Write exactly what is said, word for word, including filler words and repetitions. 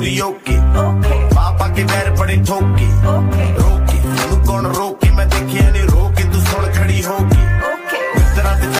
पूरी ओके पापा के पैर बड़े ठोके रोके तू कौन रोके मैं देखे नहीं